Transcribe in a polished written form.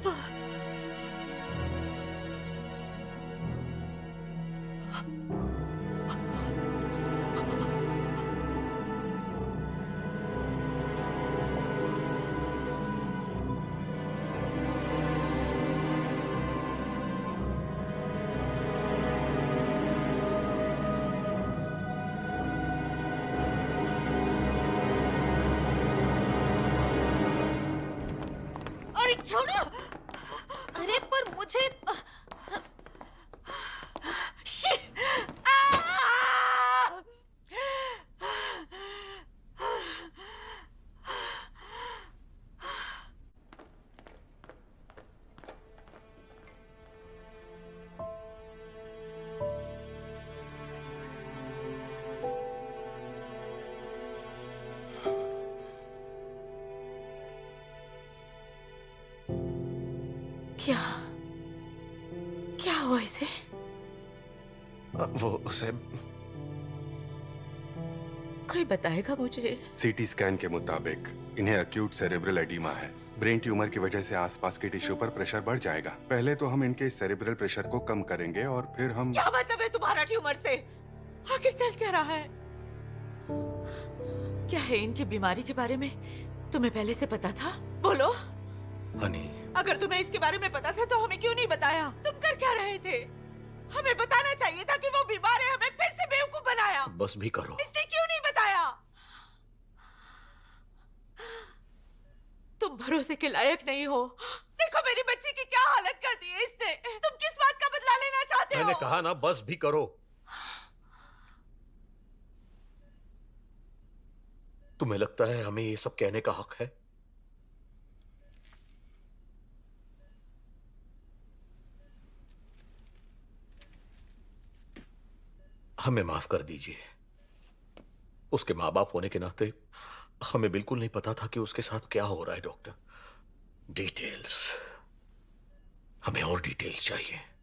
अरे छोड़ो। अरे पर मुझे क्या क्या हुआ इसे? वो उसे कोई बताएगा मुझे? सीटी स्कैन के मुताबिक इन्हें एक्यूट सेरेब्रल एडीमा है। ब्रेन ट्यूमर की वजह से आसपास के टिश्यू पर प्रेशर बढ़ जाएगा। पहले तो हम इनके सेरेब्रल प्रेशर को कम करेंगे और फिर हम। क्या मतलब है तुम्हारा ट्यूमर से? आखिर चल क्या रहा है? क्या है इनकी बीमारी के बारे में तुम्हें पहले से पता था? बोलो। हनी, अगर तुम्हें इसके बारे में पता था तो हमें क्यों नहीं बताया? तुम कर क्या रहे थे? हमें बताना चाहिए था कि वो बीमार है। हमें फिर से बेवकूफ बनाया। बस भी करो। इसने क्यों नहीं बताया? तुम भरोसे के लायक नहीं हो। देखो मेरी बच्ची की क्या हालत कर दी है इसने। तुम किस बात का बदला लेना चाहते हो? मैंने कहा ना बस भी करो। तुम्हें लगता है हमें ये सब कहने का हक है? हमें माफ कर दीजिए। उसके माँ बाप होने के नाते हमें बिल्कुल नहीं पता था कि उसके साथ क्या हो रहा है। डॉक्टर, डिटेल्स, हमें और डिटेल्स चाहिए।